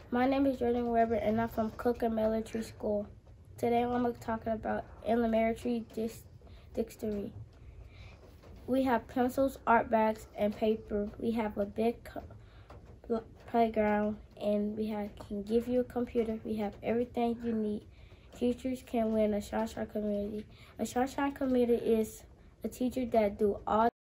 My name is Jordan Weber and I'm from Cook Elementary School. Today I'm going to be talking about elementary dictionary. We have pencils, art bags, and paper. We have a big playground and can give you a computer. We have everything you need. Teachers can win a Sunshine Committee. A Sunshine Committee is a teacher that do all